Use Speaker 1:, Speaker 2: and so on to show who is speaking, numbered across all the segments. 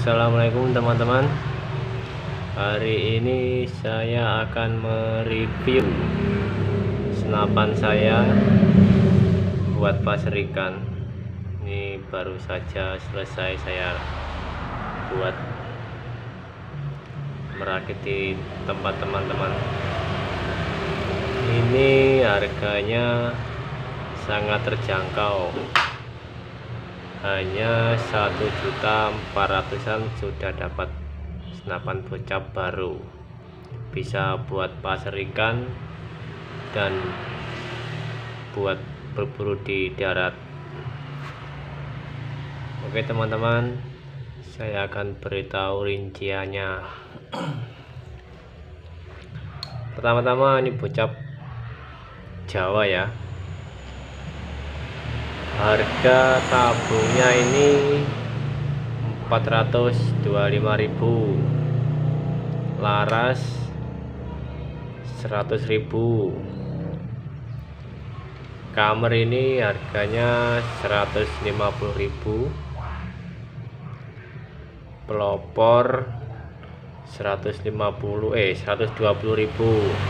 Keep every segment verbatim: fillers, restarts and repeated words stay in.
Speaker 1: Assalamualaikum teman-teman. Hari ini saya akan mereview senapan saya buat pasar ikan. Ini baru saja selesai saya buat merakit di tempat teman-teman. Ini harganya sangat terjangkau, hanya satu juta empat ratusan sudah dapat senapan bocap baru, bisa buat pasar ikan dan buat berburu di darat. Oke teman-teman, saya akan beritahu rinciannya. Pertama-tama ini bocap Jawa ya. Harga tabungnya ini empat ratus dua puluh lima ribu, laras seratus ribu, kamar ini harganya seratus lima puluh ribu, pelopor seratus lima puluh eh seratus dua puluh ribu,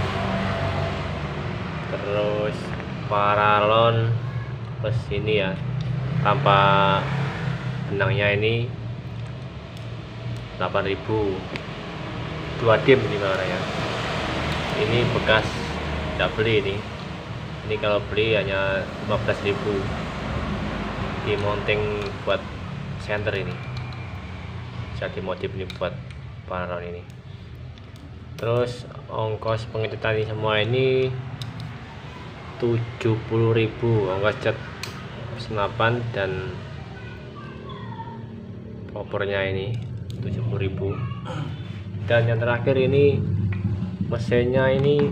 Speaker 1: terus paralon plus ini ya tanpa benangnya ini delapan ribu, dua dim ini ya. Ini bekas, tidak beli ini. Ini kalau beli hanya lima belas ribu. Di mounting buat center ini. Bisa dimodif ini buat paralon ini. Terus ongkos pengecutan ini semua ini tujuh puluh ribu, ongkos cat senapan dan popornya ini tujuh puluh ribu. Dan yang terakhir ini mesinnya ini,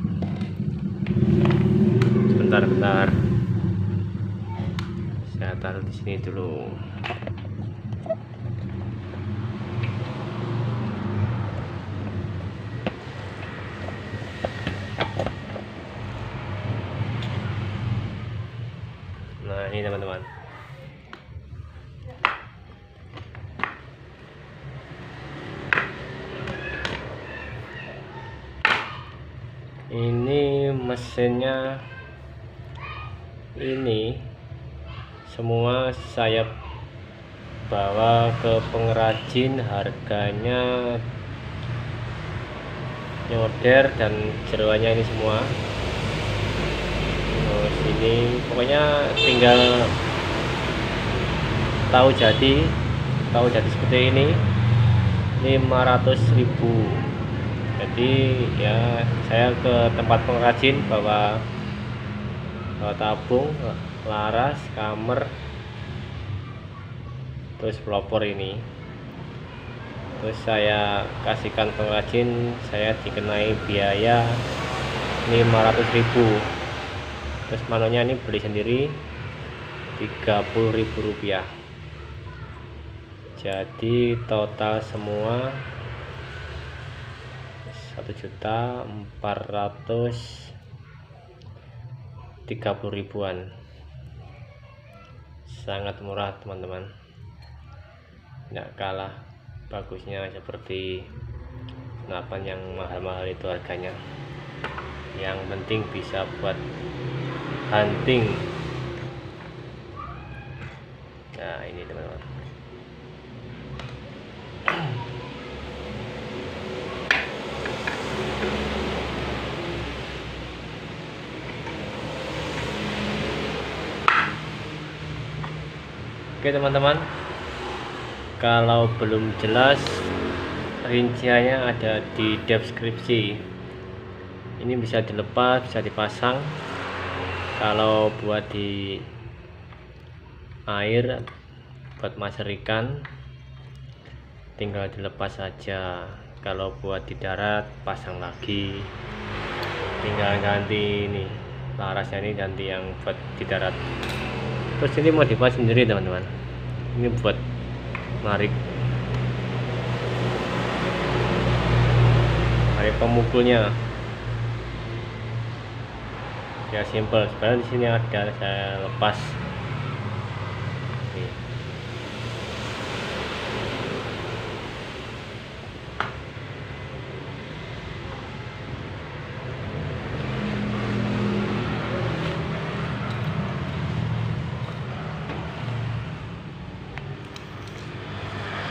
Speaker 1: sebentar bentar saya taruh di sini dulu. Nah ini teman-teman, ini mesinnya ini semua saya bawa ke pengrajin, harganya nyorder dan jeroannya ini semua. Terus ini pokoknya tinggal tahu jadi tahu jadi seperti ini lima ratus ribu. Jadi ya saya ke tempat pengrajin bawa, bawa tabung, laras, kamar, terus pelopor ini. Terus saya kasihkan pengrajin, saya dikenai biaya lima ratus ribu. Terus manonya ini beli sendiri tiga puluh ribu rupiah. Jadi total semua satu juta empat ratus tiga puluh ribuan. Sangat murah teman-teman, tidak kalah bagusnya seperti senapan yang mahal-mahal itu harganya. Yang penting bisa buat hunting. Nah ini teman-teman, oke teman-teman, kalau belum jelas rinciannya ada di deskripsi. Ini bisa dilepas, bisa dipasang. Kalau buat di air buat maser ikan tinggal dilepas saja. Kalau buat di darat pasang lagi, tinggal ganti ini larasnya, ini ganti yang buat di darat. Terus ini mau dipas sendiri teman-teman, ini buat narik narik pemukulnya ya, simple. Sebenarnya di sini ada, saya lepas. Oke.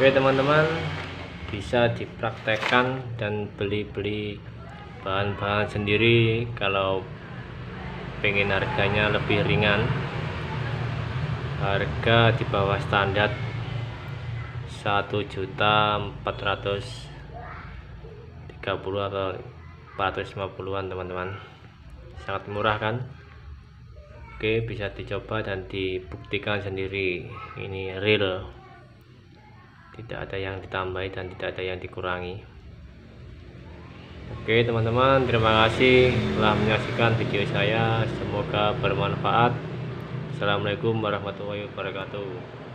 Speaker 1: Oke teman-teman, bisa dipraktekkan dan beli-beli bahan-bahan sendiri kalau pengen harganya lebih ringan, harga di bawah standar satu juta empat ratus tiga puluh atau empat ratus lima puluhan teman-teman, sangat murah kan. Oke, bisa dicoba dan dibuktikan sendiri, ini real, tidak ada yang ditambahi dan tidak ada yang dikurangi. Oke teman-teman, terima kasih telah menyaksikan video saya, semoga bermanfaat. Assalamualaikum warahmatullahi wabarakatuh.